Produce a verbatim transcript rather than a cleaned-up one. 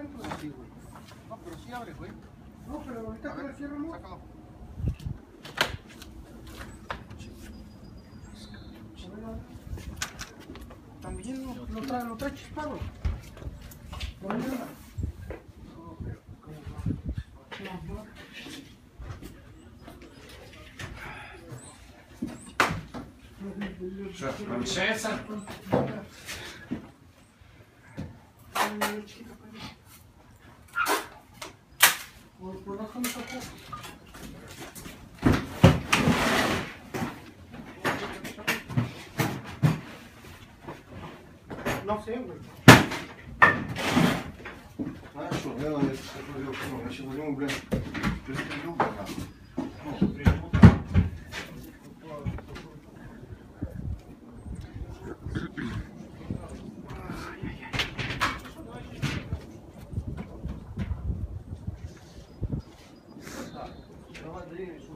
adentro. Sí, güey. No, pero sí abre, güey. No, pero ahorita que lo cierramos. Sácalo. También lo, lo, trae, lo trae chispado. Por ahí anda. No, no. Що, включається? Ой, por abajo me tocó. No sé, güey. А що, не надо, я ще возьму, блин, пристрелю, блин. Ну, стрельбу. Давай, Дрей,